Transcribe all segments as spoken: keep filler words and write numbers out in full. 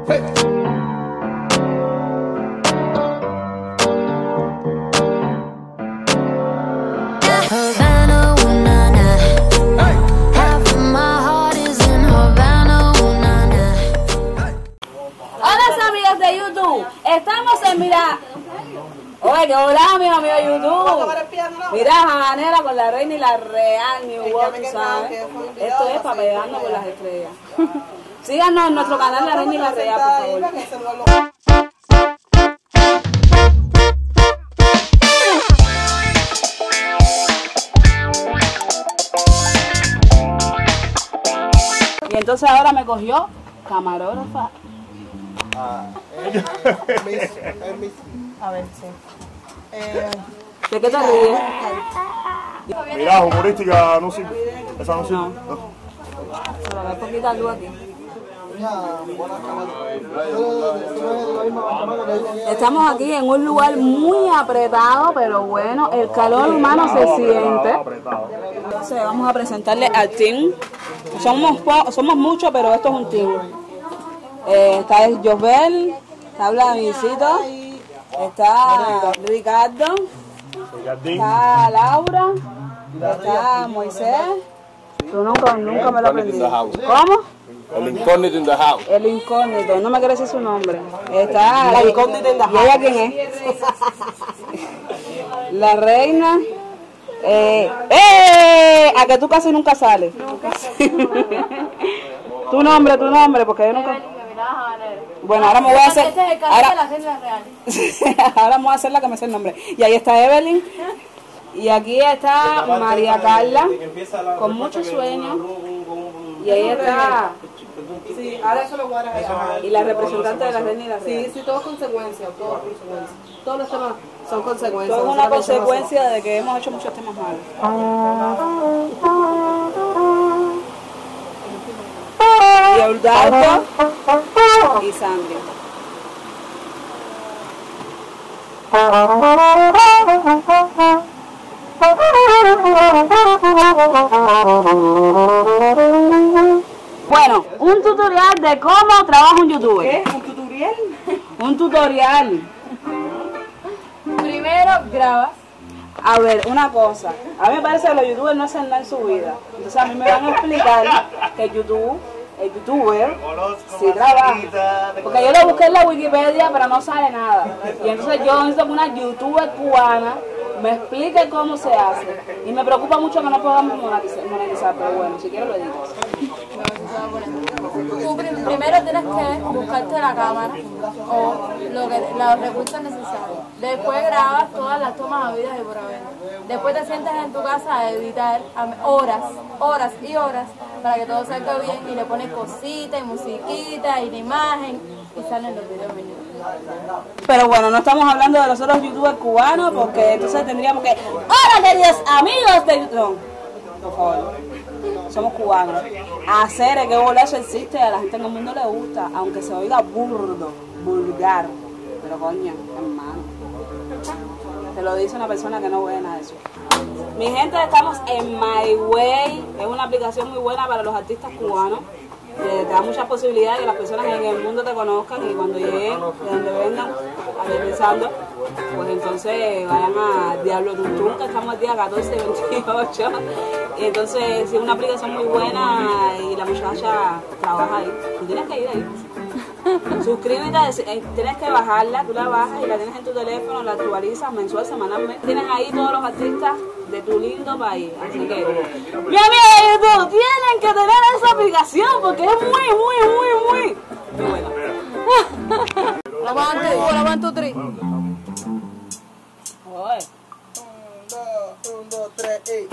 Estamos en, mira, oye, que hola, mi amigo YouTube. Mira, Janera con la reina y la real New World, ¿sabes? Esto es para pegarnos con las estrellas. Síganos en nuestro canal La Reina y la Real, por favor. Y entonces ahora me cogió camarógrafa. Ah, A ver, sí. Eh, ¿De qué te ríes? Mira, humorística, no sirve. Esa no sirve. No. Pero ve poquita luz aquí. Estamos aquí en un lugar muy apretado, pero bueno, el calor humano se siente. Entonces vamos a presentarle al team. Somos, somos muchos, pero esto es un team. Eh, está Josbel, está Vladimicito, está Ricardo, está Laura, está Moisés. Tú nunca, nunca me lo aprendí. ¿Cómo? El incógnito in the house. El incógnito, no me quiere decir su nombre. Está la incógnita in the house. ¿Y ella quién es? La reina. Eh, ¡Eh! A que tú casi nunca sales. Tu nombre, tu nombre, porque yo nunca. Bueno, ahora me voy a hacer. Este es el caso ahora, de la reina real. ahora me voy a hacer la que me sé el nombre. Y ahí está Evelyn. Y aquí está María Carla, con mucho sueño. Y ahí está. Sí, ahora eso lo voy a dejar. Y la representante de la reina y la real. Sí, sí, todo es consecuencia, todo es consecuencia. Todos los temas son consecuencias. Todo es una consecuencia de que hemos hecho muchos temas malos. Y Eudaldo y Sandy. Bueno, un tutorial de cómo trabaja un youtuber. ¿Qué? ¿Un tutorial? Un tutorial. Primero grabas. A ver, una cosa. A mí me parece que los youtubers no hacen nada en su vida. Entonces a mí me van a explicar que YouTube, el youtuber, sí trabaja. Porque yo lo busqué en la Wikipedia, pero no sale nada. Y entonces yo necesito que una youtuber cubana me explique cómo se hace. Y me preocupa mucho que no podamos monetizar, monetizar, pero bueno, si quiero lo edito. Tú prim- primero tienes que buscarte la cámara o lo que, los recursos necesarios. Después grabas todas las tomas habidas y por haber. Después te sientas en tu casa a editar a- horas, horas y horas para que todo salga bien y le pones cositas y musiquita y la imagen y salen los videos bonitos. Pero bueno, no estamos hablando de los otros youtubers cubanos porque entonces tendríamos que... ¡Hola, queridos amigos de YouTube! Por favor, somos cubanos. Hacer que bolazo existe, a la gente en el mundo le gusta, aunque se oiga burdo, vulgar. Pero coño, hermano, te lo dice una persona que no ve nada de eso. Mi gente, estamos en My Way. Es una aplicación muy buena para los artistas cubanos. Te, te da muchas posibilidades que las personas en el mundo te conozcan y cuando lleguen, de donde vengan, a ver pensando, pues entonces vayan a Diablo Tuntún, que estamos el día catorce y veintiocho. Y entonces, sí, es una aplicación muy buena y la muchacha trabaja ahí. Tú tienes que ir ahí. Suscríbete, tienes que bajarla, tú la bajas y la tienes en tu teléfono, la actualizas mensual, semanalmente. Tienes ahí todos los artistas de tu lindo país. Así que, mi amigo YouTube, tienen que tener esa aplicación porque es muy, muy, muy, muy, muy buena. La one, two, la one, two, three. Oye. Un, dos, un, dos, tres, y...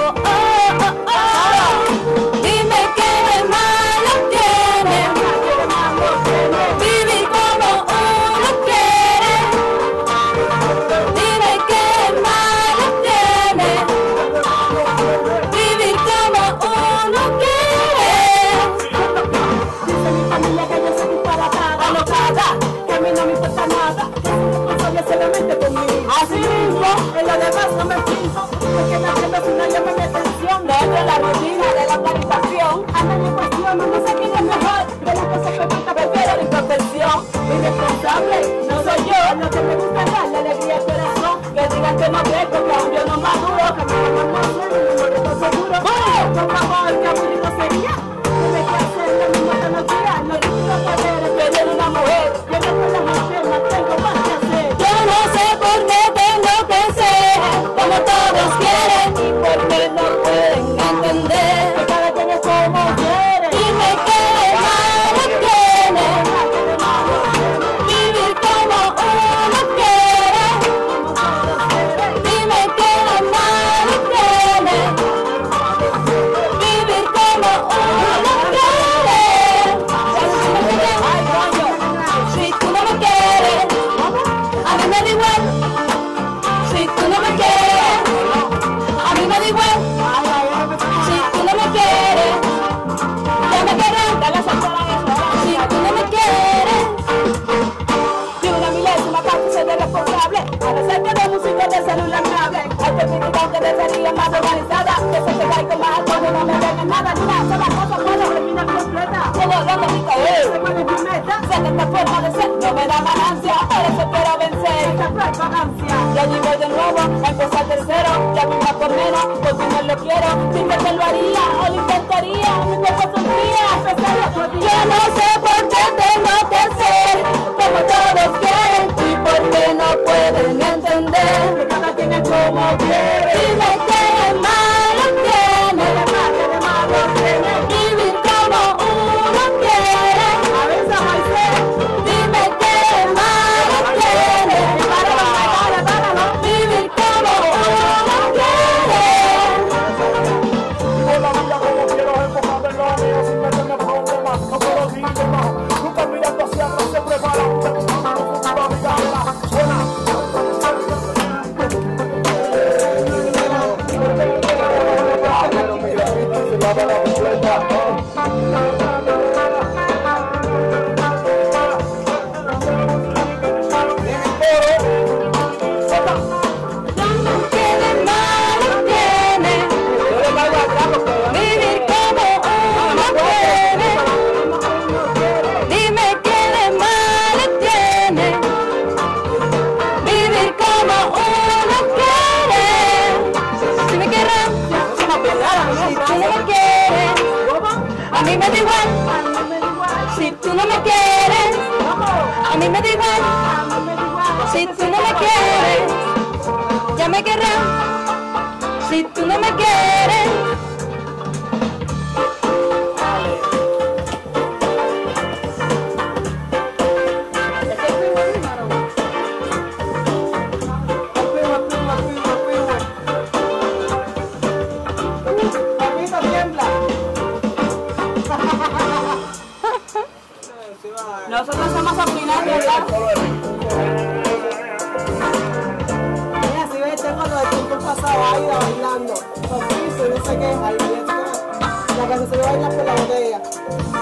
Dime qué de malo tiene. por favor, qué aburrido sería. Tuve que hacer lo mismo todos los días. Lo único que ver es tener una mujer. Yo no con las piernas tengo más que hacer. Yo no sé por qué tengo que ser como todos quieren y por qué no pueden entender. Que cada quien es como quiere. Dime qué malo tiene vivir como uno quiere. Dime qué malo tiene vivir como uno quiere. Si tú no me quieres, a mí me da igual. Si tú no me quieres, a mí me da igual. Si tú no me quieres, ya me querrán. Si tú no me quieres, De una milésima para que se dé responsable. A veces que de música de celular me hable. Hay que criticar que debería más organizada. Que se te cae con más alcohol y no me vengan nada. Ni una sola cosa puedo terminar completa. Todo lo que rico es. ¿Cuál es mi meta? Sé que esta forma de ser no me da ganancia. Por eso quiero vencer. Esta propagancia. Y allí voy de nuevo, a empezar de cero. Ya mi más por menos, porque no lo quiero. Dime que lo haría o lo intentaría. Mi cuerpo sufría, a pesar de tu día. yo no sé por qué tengo que ser como todos quieren y por qué no pueden entender. Que cada quien es como quiere. Dime qué malo tiene vivir como uno quiere. A veces hay ser. Dime qué malo tiene vivir como uno quiere. Vivo la vida como quiero, enfocado en lo mío, sin meterme problemas, no puedo seguir más. Nunca mirando hacia atrás, siempre para adelante, buscando un futuro, amiga, suena. ¿Qué de malo tiene vivir como uno quiere? Dime qué de malo tiene vivir como uno quiere. Si me querrán, si tú no me quieres, a mí me da igual. Si tú no me quieres, a mí me da igual. Si tú no me quieres, ya me querrán. Si tú no me quieres, Papito tiembla. Nosotros somos opinantes, ¿verdad? Mira, si ves, tengo lo de tiempo pasado ahí bailando. Con piso y no sé qué. Ahí, la que se ve bailar por la botella.